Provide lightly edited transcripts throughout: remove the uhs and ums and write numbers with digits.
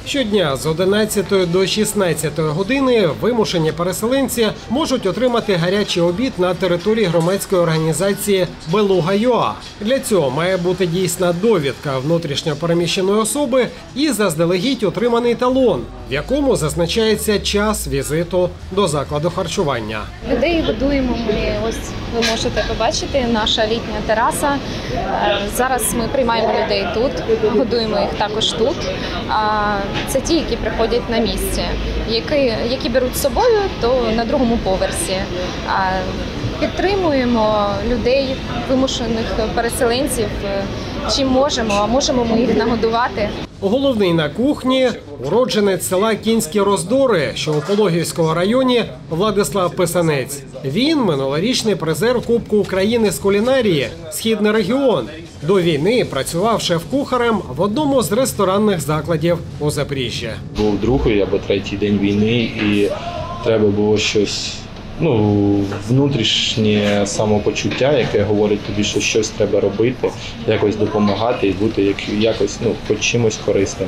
Щодня з 11 до 16 години вимушені переселенці можуть отримати гарячий обід на території громадської організації «Белуга.ЮА». Для цього має бути дійсна довідка внутрішньо переміщеної особи і заздалегідь отриманий талон, в якому зазначається час візиту до закладу харчування. Людей годуємо ми, ось ви можете побачити, наша літня тераса. Зараз ми приймаємо людей тут, годуємо їх також тут. Це ті, які приходять на місце, які беруть з собою, то на другому поверсі. Підтримуємо людей, вимушених переселенців, чим можемо, а можемо ми їх нагодувати. Головний на кухні – уродженець села Кінські Роздори, що у Пологівському районі, Владислав Писанець. Він – минулорічний призер Кубку України з кулінарії «Східний регіон». До війни працював шеф-кухарем в одному з ресторанних закладів у Запоріжжі. Був другий або третій день війни і треба було щось, внутрішнє самопочуття, яке говорить тобі, що щось треба робити, якось допомагати і бути якось, хоч чимось корисним.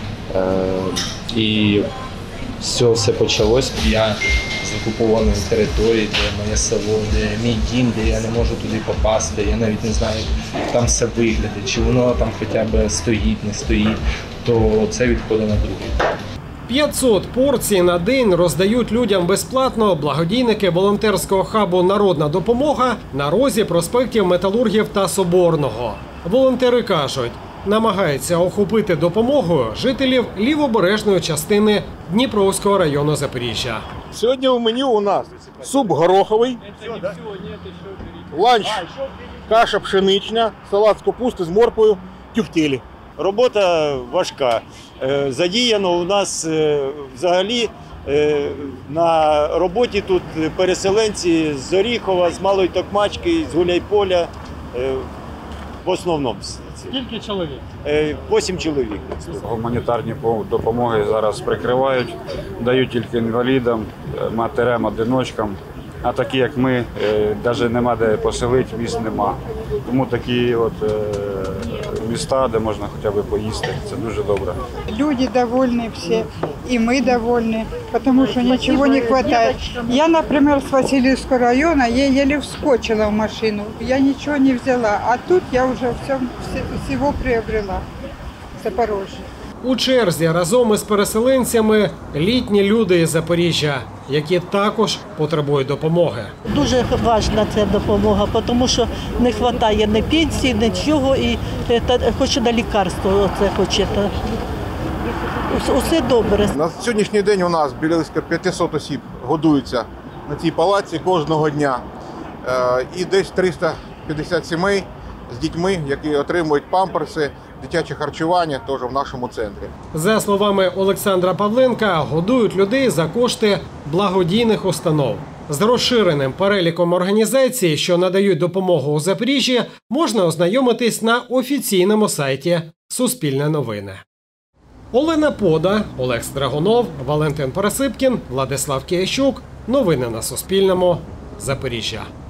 І все почалось. Я з окупованої території, де моє село, де мій дім, де я не можу туди попасти, я навіть не знаю, як там все виглядить, чи воно там хоча б стоїть, не стоїть, то це відходить на другий. 500 порцій на день роздають людям безплатно благодійники волонтерського хабу «Народна допомога» на розі проспектів Металургів та Соборного. Волонтери кажуть, намагаються охопити допомогою жителів лівобережної частини Дніпровського району Запоріжжя. Сьогодні в меню у нас суп гороховий, ланч, каша пшенична, салат з капусти з морквою, тюфтелі. Робота важка. Задіяно у нас взагалі на роботі тут переселенці з Оріхова, з Малої Токмачки, з Гуляйполя. В основному. Скільки чоловік? 8 чоловік. Гуманітарні допомоги зараз прикривають, дають тільки інвалідам, матерям, одиночкам. А такі, як ми, навіть нема де поселити, місць нема. Тому такі міста, де можна хоча б поїсти, це дуже добре. Люди довольны все, и мы довольны, потому что ничего не хватает. Я, например, с Васильевского района, я еле вскочила в машину, я ничего не взяла, а тут я уже всего приобрела в Запорожье. У черзі разом із переселенцями літні люди із Запоріжжя, які також потребують допомоги. Дуже важлива ця допомога, тому що не вистачає ні пенсії, нічого, і хоче на лікарство. Усе добре. На сьогоднішній день у нас близько 500 осіб годуються на цій палаці кожного дня. І десь 350 сімей з дітьми, які отримують памперси, дитяче харчування теж в нашому центрі. За словами Олександра Павленка, годують людей за кошти благодійних установ. З розширеним переліком організацій, що надають допомогу у Запоріжжі, можна ознайомитись на офіційному сайті «Суспільне новини». Олена Пода, Олег Страгунов, Валентин Пересипкін, Владислав Киящук. Новини на Суспільному. Запоріжжя.